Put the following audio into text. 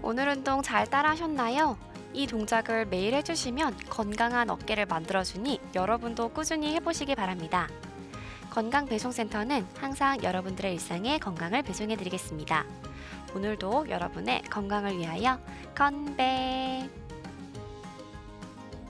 오늘 운동 잘 따라 하셨나요? 이 동작을 매일 해주시면 건강한 어깨를 만들어주니 여러분도 꾸준히 해보시기 바랍니다. 건강배송센터는 항상 여러분들의 일상에 건강을 배송해드리겠습니다. 오늘도 여러분의 건강을 위하여 건배!